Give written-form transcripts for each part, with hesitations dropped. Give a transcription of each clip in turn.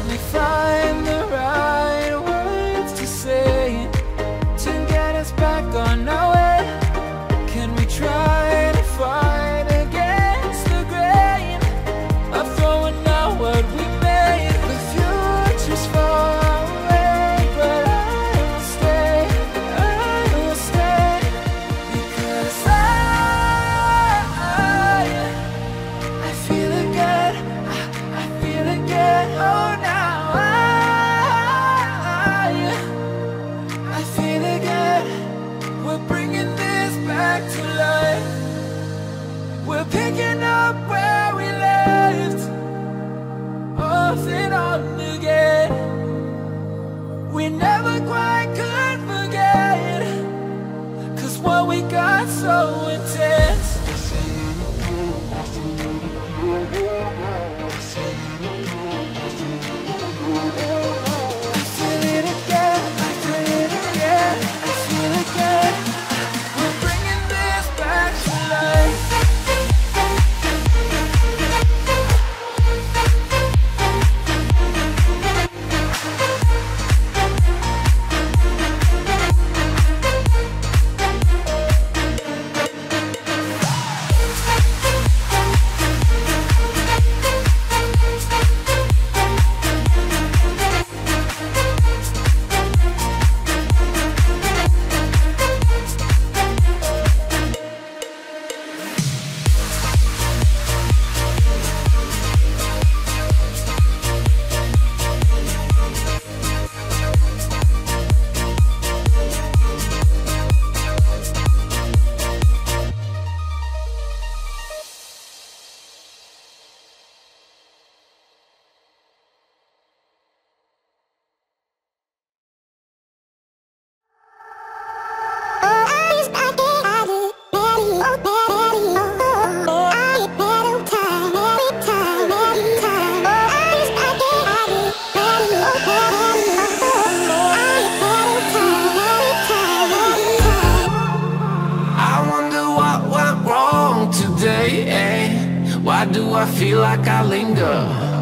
Help me find the right words to say to get us back on our way. Can we try to fight against the grain of throwing out what we made? The future's far away, but I will stay, because I feel again, I feel again, oh now I feel again, we're bringing this back to life. We're picking up where we left off and on again. We never quite could forget, 'cause what we got so intense. I feel it again, I feel it again, I feel it again. We're bringing this back to life. Why do I feel like I linger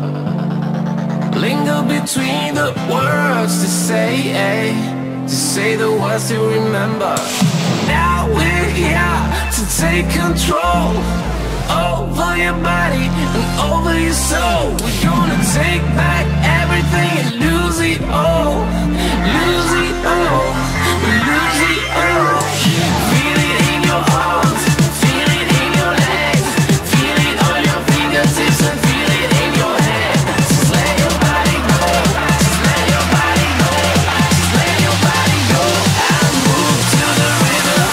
between the words to say the words to remember. Now we're here to take control over your body and over your soul. We're gonna take back everything and lose it all, lose it all, lose it all. Feel it in your arms, feel it in your legs, feel it on your fingertips and feel it in your head. Just let your body go, just let your body go, just let your body go and move to the rhythm.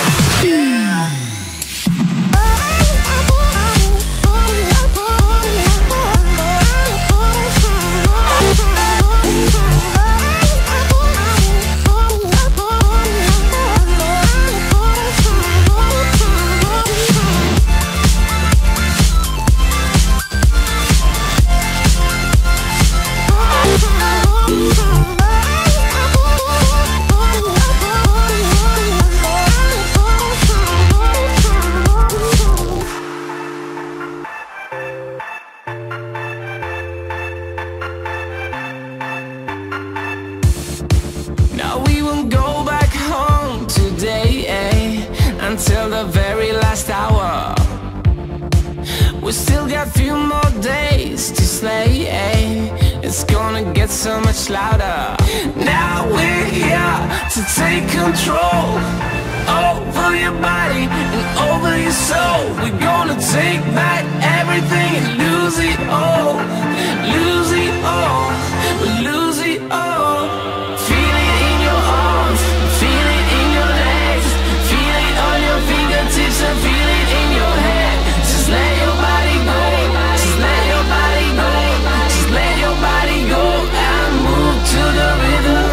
Now we won't go back home today, until the very last hour. We still got few more days to slay, it's gonna get so much louder. Now we're here to take control over your body and over your soul. We're gonna take back everything and lose it all, lose it all, lose it all. Feel it in your arms, feel it in your legs, feel it on your fingertips and feel it in your head. Just let your body go, just let your body go, just let your body go and move to the rhythm.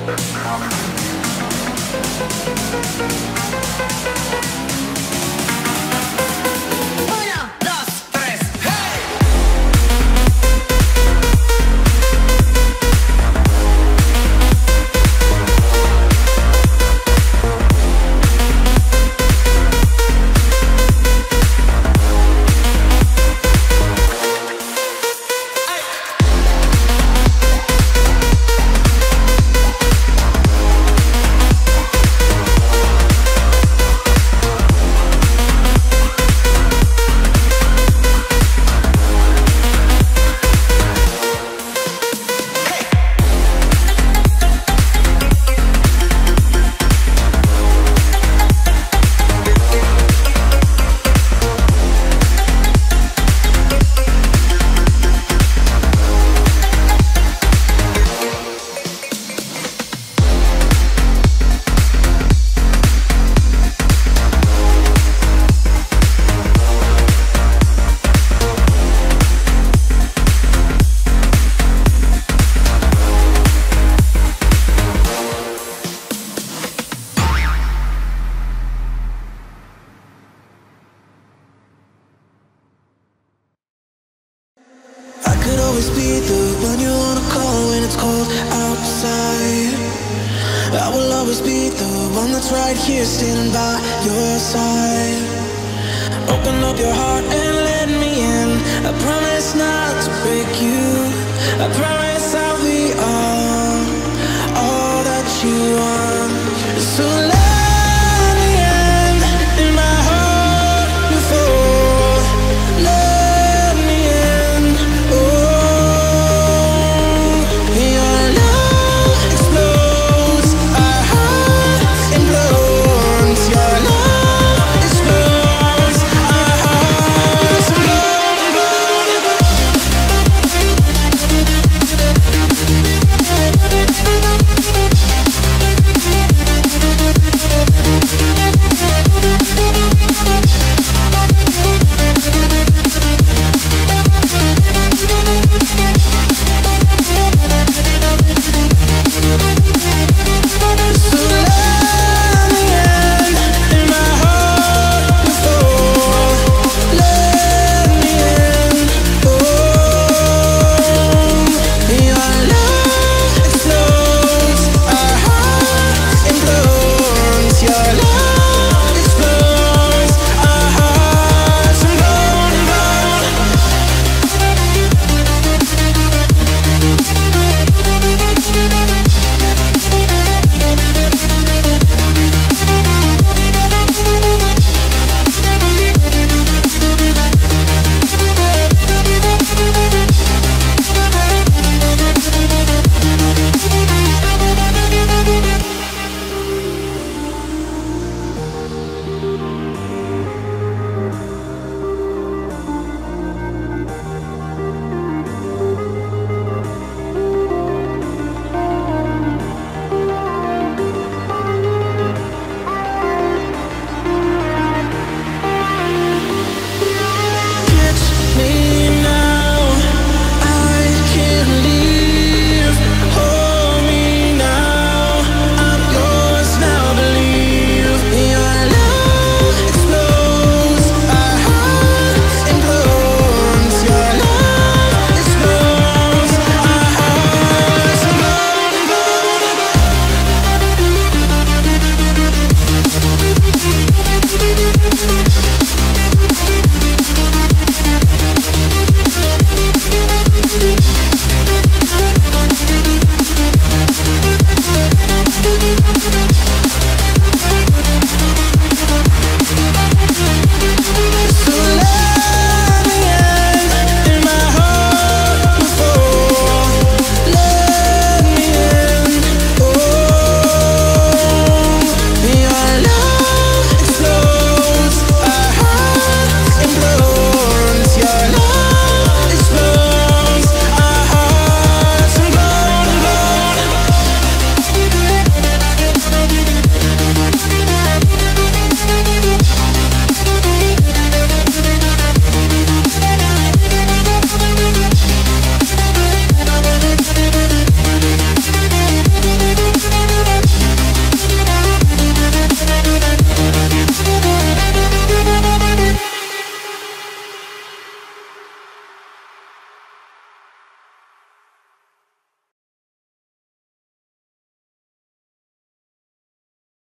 always be the one you wanna call when it's cold outside. I will always be the one that's right here standing by your side. Open up your heart and let me in. I promise not to break you. I promise